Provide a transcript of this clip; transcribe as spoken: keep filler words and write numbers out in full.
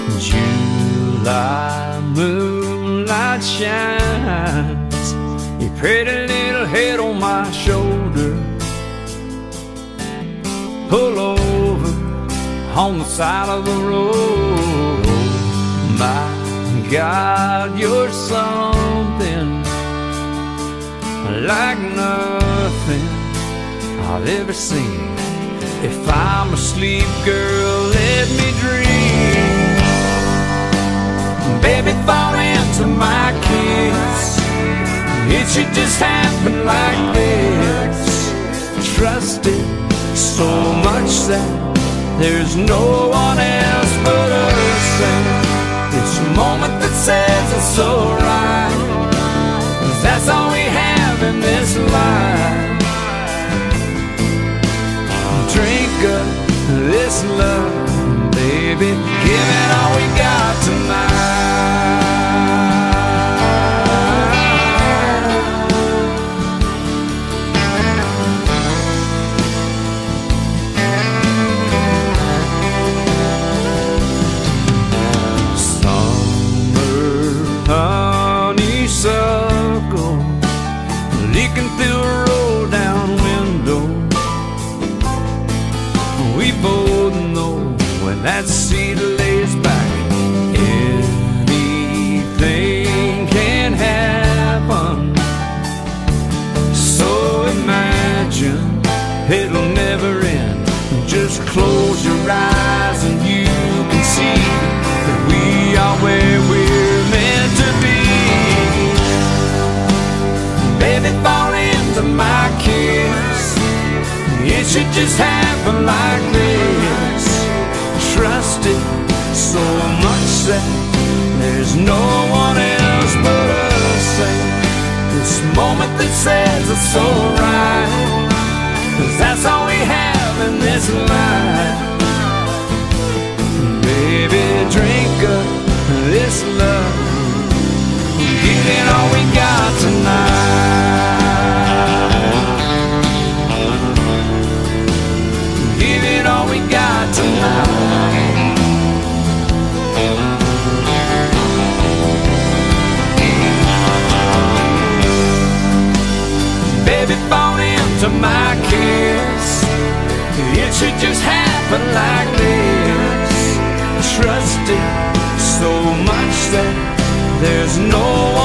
July moonlight shines, your pretty little head on my shoulder. Pull over on the side of the road. My God, you're something like nothing I've ever seen. If I'm asleep, girl, let me dream. Baby, fall into my kiss. It should just happen like this. Trust it so much that there's no one else but us. And this moment that says it's alright, 'cause that's all we have in this life. Drink up this love, baby, give it all we got tonight. Summer honeysuckle leaking through a roll down window. We both know when that seed lays back, anything can happen. So imagine it'll never end. Just close your eyes and you can see that we are where we're meant to be. Baby, fall into my kiss. It should just happen like this. Trust it so much that there's no one else but us. And this moment that says it's alright, 'cause that's all we have in this life. Baby, drink up this love, give it all we got tonight. Give it all we got tonight. Baby, fall into my kiss. It should just happen like this. Trust it so much that there's no one